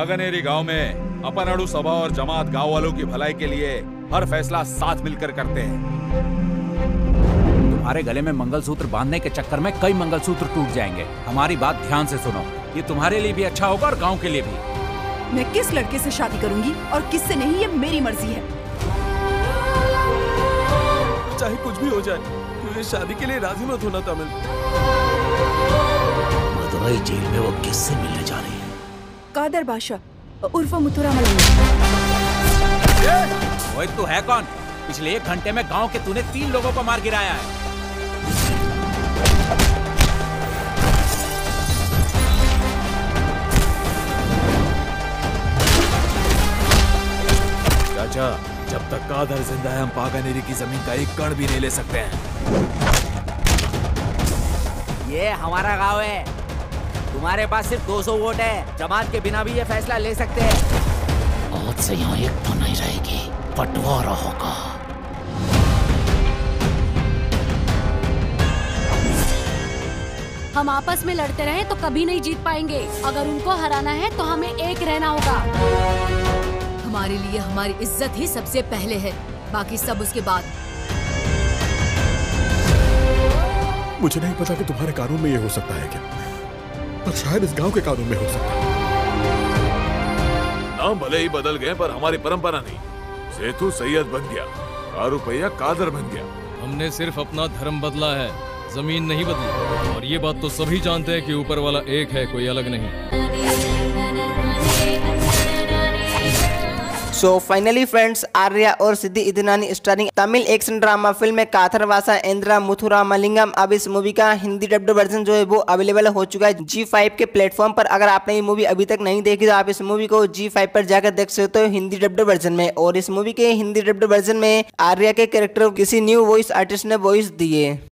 पागनेरी गांव में अपनाडु सभा और जमात गांव वालों की भलाई के लिए हर फैसला साथ मिलकर करते हैं। तुम्हारे गले में मंगलसूत्र बांधने के चक्कर में कई मंगलसूत्र टूट जाएंगे। हमारी बात ध्यान से सुनो, ये तुम्हारे लिए भी अच्छा होगा और गांव के लिए भी। मैं किस लड़के से शादी करूंगी और किससे नहीं, ये मेरी मर्जी है। चाहे कुछ भी हो जाए, तुझे शादी के लिए राजी मत होना तमिल। मदुरई जेल में वो किससे मिलने जा रही है? कादर बादशाह उर्फ मुथुरामलिंगम। वो तू है कौन? पिछले 1 घंटे में गांव के तूने 3 लोगों को मार गिराया है। चाचा, जब तक कादर जिंदा है हम पागानेरी की जमीन का एक कण भी नहीं ले सकते हैं। ये हमारा गांव है, तुम्हारे पास सिर्फ 200 वोट है। जमात के बिना भी ये फैसला ले सकते हैं। आज से यहाँ एक तो नहीं रहेगी, बंटवारा होगा। हम आपस में लड़ते रहे तो कभी नहीं जीत पाएंगे। अगर उनको हराना है तो हमें एक रहना होगा। हमारे लिए हमारी इज्जत ही सबसे पहले है, बाकी सब उसके बाद। मुझे नहीं पता कि तुम्हारे कानून में ये हो सकता है क्या, पर शायद इस गांव के कानून में हो सकता है। नाम भले ही बदल गए पर हमारी परंपरा नहीं। सेतु सैयद बन गया, कारुपैया कादर बन गया। हमने सिर्फ अपना धर्म बदला है, जमीन नहीं बदली। और ये बात तो सभी जानते हैं कि ऊपर वाला एक है, कोई अलग नहीं। सो फाइनली फ्रेंड्स, आर्या और सिद्धि Idnani starring Tamil action drama film काथरवासा एंद्रा मुथुरामलिंगम। अब इस मूवी का हिंदी डब्ड वर्जन जो है वो अवेलेबल हो चुका है G5 के प्लेटफॉर्म पर। अगर आपने ये मूवी अभी तक नहीं देखी तो आप इस मूवी को G5 पर जाकर देख सकते हो हिंदी डब्ड वर्जन में। और इस मूवी के हिंदी डब्ड वर्जन में आर्या के कैरेक्टर किसी न्यू वॉइस आर्टिस्ट ने वॉइस दी है।